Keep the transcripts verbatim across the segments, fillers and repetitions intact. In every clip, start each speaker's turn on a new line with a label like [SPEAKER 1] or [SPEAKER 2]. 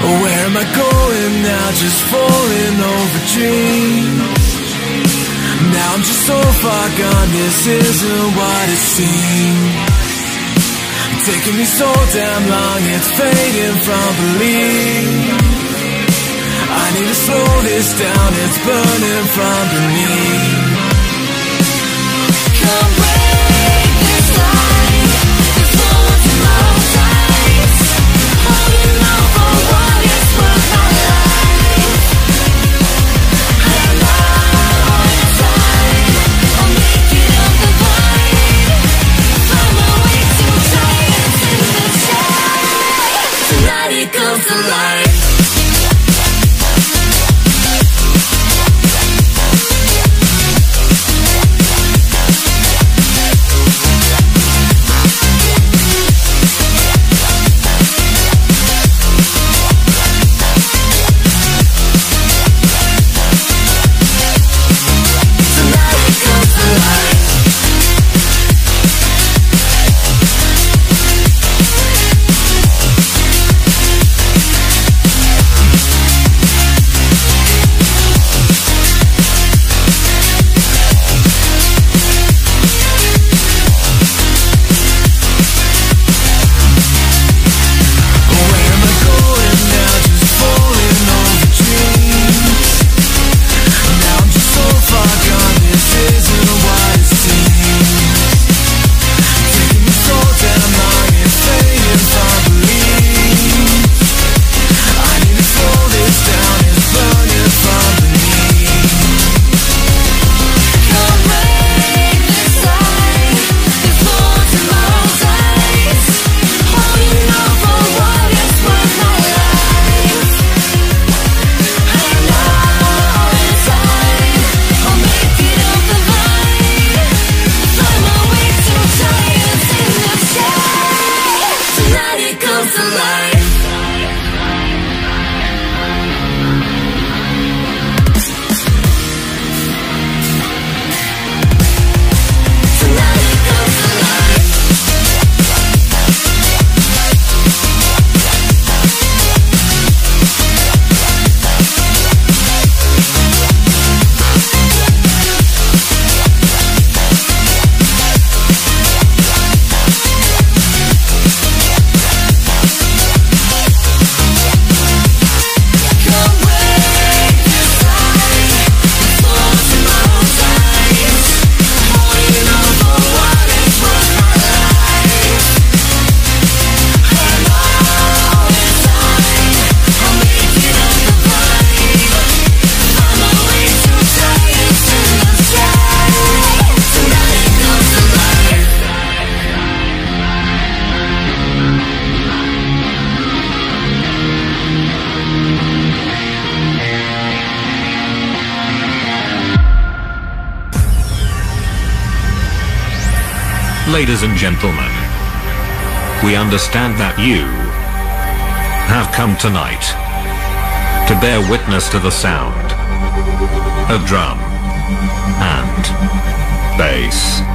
[SPEAKER 1] Where am I going now? Just falling over dreams. Now I'm just so far gone, this isn't what it seems. Taking me so damn long, it's fading from belief. I need to slow this down, it's burning from beneath. Come break this line, before tomorrow dies. Holding on for what is worth my life. I'm not on time, I'll make it up the vine. Find my way to giants in the sky. Tonight it comes to life.
[SPEAKER 2] Ladies and gentlemen, we understand that you have come tonight to bear witness to the sound of drum and bass.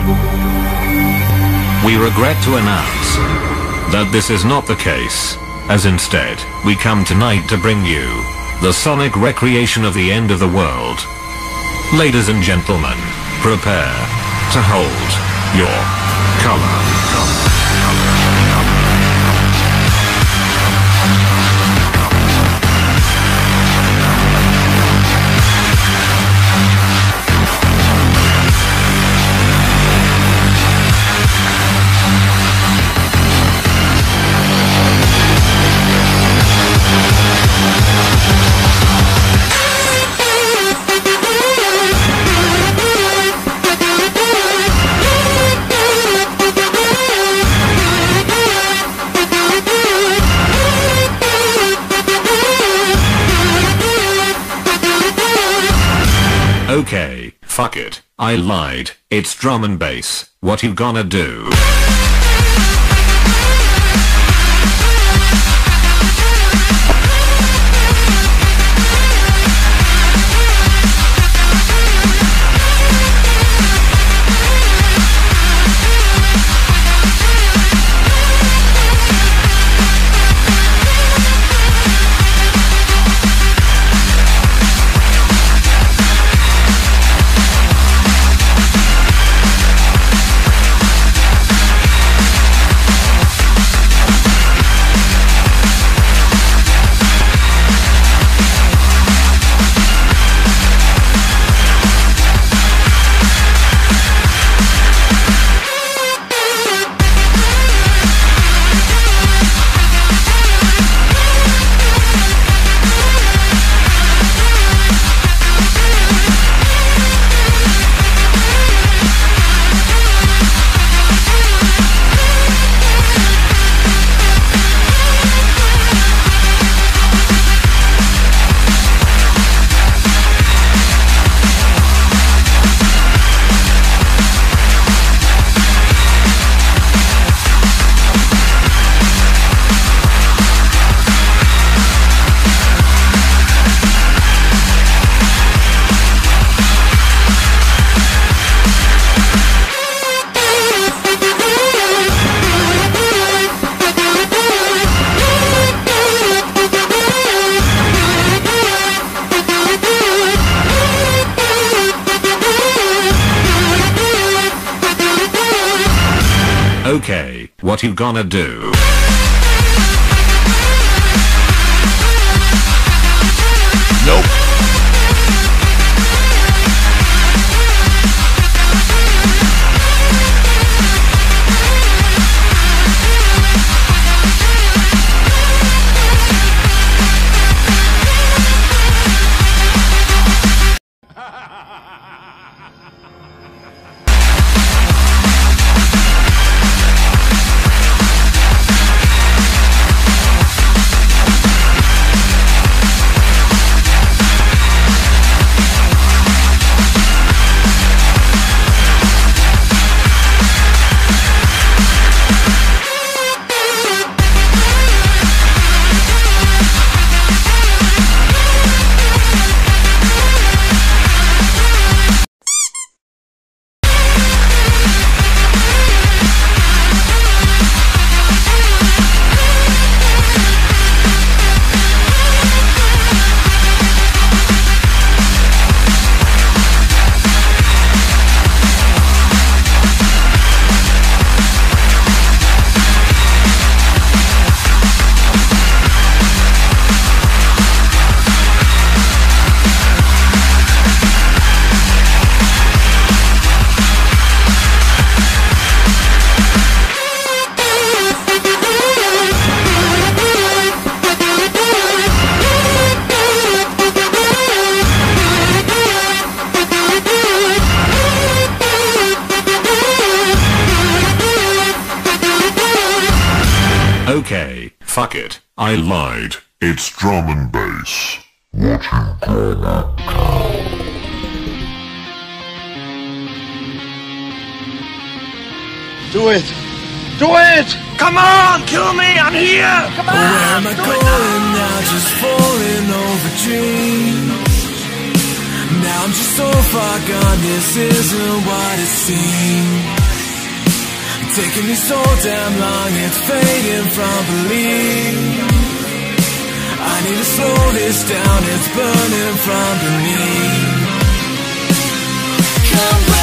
[SPEAKER 2] We regret to announce that this is not the case, as instead we come tonight to bring you the sonic recreation of the end of the world. Ladies and gentlemen, prepare to hold your color. Okay, fuck it, I lied, it's drum and bass, what you gonna do? what you gonna do?
[SPEAKER 3] Nope.
[SPEAKER 2] Okay, fuck it. I lied.
[SPEAKER 4] It's drum and bass. What you gonna call?
[SPEAKER 3] Do it! Do it!
[SPEAKER 5] Come on, kill me, I'm here! Come on!
[SPEAKER 6] Where am I going now? Just falling over dreams. Now I'm just so far gone, this isn't what it seems. Taking me so damn long, it's fading from belief. I need to slow this down, it's burning from beneath. Come